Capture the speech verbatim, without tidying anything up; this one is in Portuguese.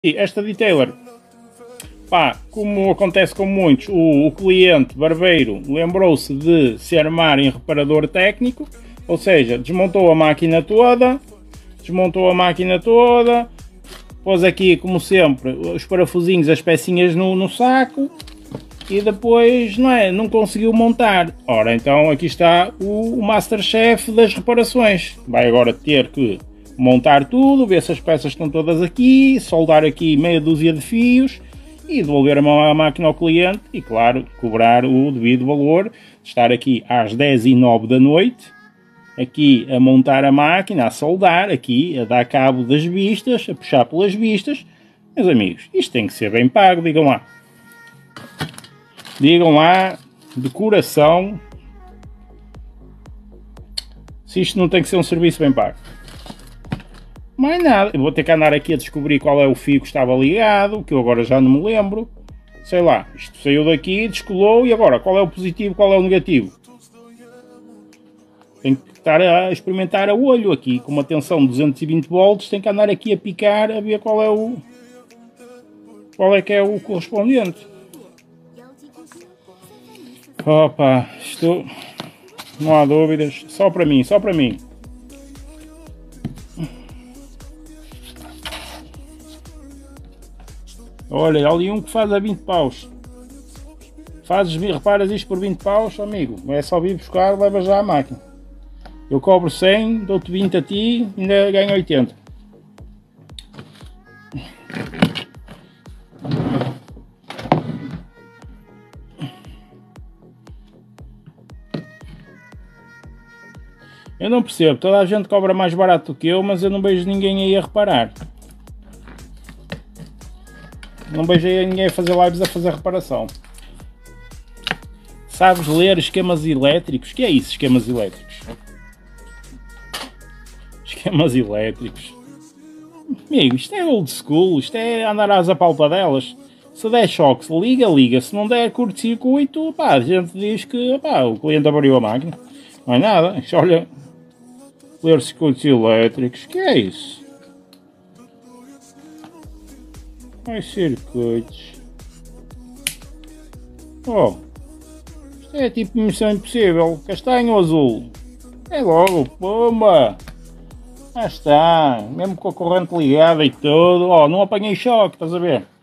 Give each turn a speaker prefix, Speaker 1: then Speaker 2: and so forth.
Speaker 1: E esta detailer, pá, como acontece com muitos, o, o cliente barbeiro lembrou-se de se armar em reparador técnico, ou seja, desmontou a máquina toda, desmontou a máquina toda, pôs aqui, como sempre, os parafusinhos, as pecinhas no, no saco e depois, não é, não conseguiu montar. Ora, então aqui está o, o Masterchef das reparações. Vai agora ter que montar tudo, ver se as peças estão todas aqui, soldar aqui meia dúzia de fios e devolver a máquina ao cliente e, claro, cobrar o devido valor. Estar aqui às dez e nove da noite, aqui a montar a máquina, a soldar, aqui a dar cabo das vistas, a puxar pelas vistas. Meus amigos, isto tem que ser bem pago, digam lá. Digam lá, de coração, se isto não tem que ser um serviço bem pago. Mais nada, eu vou ter que andar aqui a descobrir qual é o fio que estava ligado, que eu agora já não me lembro. Sei lá, isto saiu daqui, descolou e agora qual é o positivo, qual é o negativo? Tenho que estar a experimentar a olho aqui, com uma tensão de duzentos e vinte volts, tenho que andar aqui a picar a ver qual é o... qual é que é o correspondente. Opa, isto... não há dúvidas, só para mim, só para mim. Olha, ali um que faz a vinte paus. Fazes, reparas isto por vinte paus, amigo. É só vir buscar, leva já a máquina. Eu cobro cem, dou-te vinte a ti, ainda ganho oitenta. Eu não percebo, toda a gente cobra mais barato do que eu, mas eu não vejo ninguém aí a reparar. Não vejo aí ninguém a fazer lives a fazer reparação. Sabes ler esquemas elétricos? O que é isso, esquemas elétricos? Esquemas elétricos. Amigo, isto é old school, isto é andar às apalpadelas. Se der choque, se liga, liga. Se não der curto-circuito, pá, a gente diz que pá, o cliente abriu a máquina. Não é nada. Isto, olha, ler circuitos elétricos, o que é isso? Ai, circuitos. Oh, isto é tipo missão impossível. Castanho ou azul? É logo, pomba! Já está, mesmo com a corrente ligada e tudo. Oh, não apanhei choque, estás a ver?